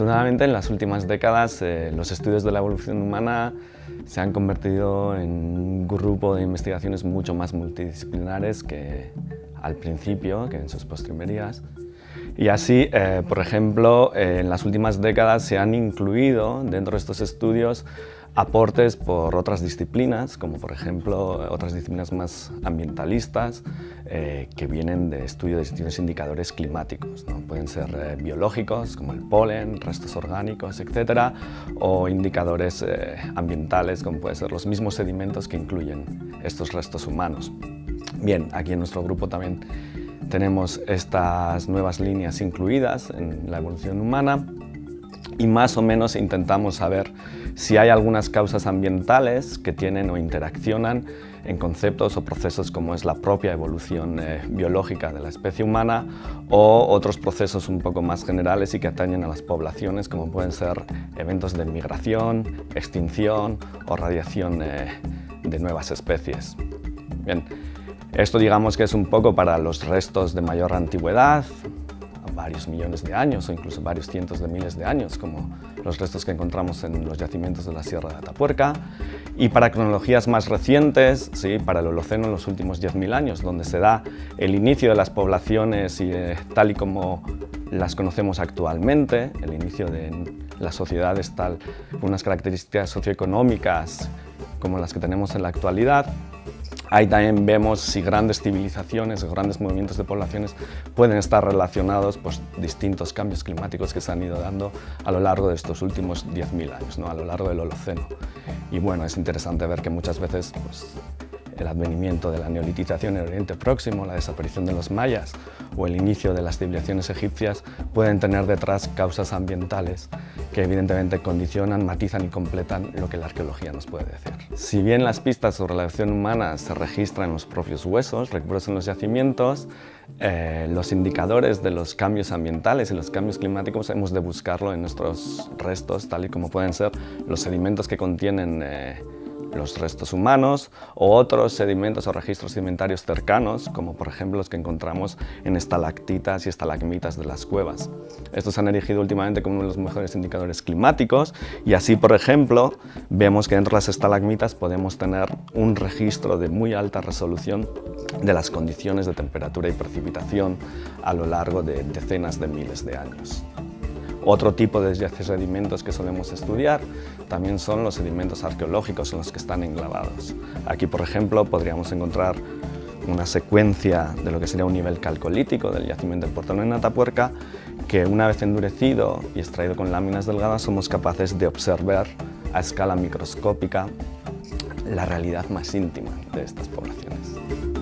Afortunadamente, en las últimas décadas, los estudios de la evolución humana se han convertido en un grupo de investigaciones mucho más multidisciplinares que al principio, que en sus postrimerías. Y así, por ejemplo, en las últimas décadas se han incluido dentro de estos estudios aportes por otras disciplinas, como por ejemplo otras disciplinas más ambientalistas, que vienen de estudio de distintos indicadores climáticos, ¿no? Pueden ser biológicos, como el polen, restos orgánicos, etc., o indicadores ambientales, como pueden ser los mismos sedimentos que incluyen estos restos humanos. Bien, aquí en nuestro grupo también tenemos estas nuevas líneas incluidas en la evolución humana y más o menos intentamos saber si hay algunas causas ambientales que tienen o interaccionan en conceptos o procesos como es la propia evolución biológica de la especie humana o otros procesos un poco más generales y que atañen a las poblaciones, como pueden ser eventos de migración, extinción o radiación de nuevas especies. Bien, esto digamos que es un poco para los restos de mayor antigüedad, varios millones de años o incluso varios cientos de miles de años, como los restos que encontramos en los yacimientos de la Sierra de Atapuerca, y para cronologías más recientes, ¿sí?, para el Holoceno en los últimos 10.000 años, donde se da el inicio de las poblaciones y tal y como las conocemos actualmente, el inicio de las sociedades tal, con unas características socioeconómicas como las que tenemos en la actualidad. Ahí también vemos si grandes civilizaciones o grandes movimientos de poblaciones pueden estar relacionados por distintos cambios climáticos que se han ido dando a lo largo de estos últimos 10.000 años, ¿no?, a lo largo del Holoceno. Y bueno, es interesante ver que muchas veces el advenimiento de la neolitización en el Oriente Próximo, la desaparición de los mayas o el inicio de las civilizaciones egipcias pueden tener detrás causas ambientales que evidentemente condicionan, matizan y completan lo que la arqueología nos puede decir. Si bien las pistas sobre la evolución humana se registran en los propios huesos, recuperados en los yacimientos, los indicadores de los cambios ambientales y los cambios climáticos hemos de buscarlo en nuestros restos, tal y como pueden ser los sedimentos que contienen los restos humanos o otros sedimentos o registros sedimentarios cercanos, como por ejemplo los que encontramos en estalactitas y estalagmitas de las cuevas. Estos se han erigido últimamente como uno de los mejores indicadores climáticos y así, por ejemplo, vemos que dentro de las estalagmitas podemos tener un registro de muy alta resolución de las condiciones de temperatura y precipitación a lo largo de decenas de miles de años. Otro tipo de sedimentos que solemos estudiar también son los sedimentos arqueológicos en los que están enclavados. Aquí, por ejemplo, podríamos encontrar una secuencia de lo que sería un nivel calcolítico del yacimiento del Portón en Atapuerca, que una vez endurecido y extraído con láminas delgadas somos capaces de observar a escala microscópica la realidad más íntima de estas poblaciones.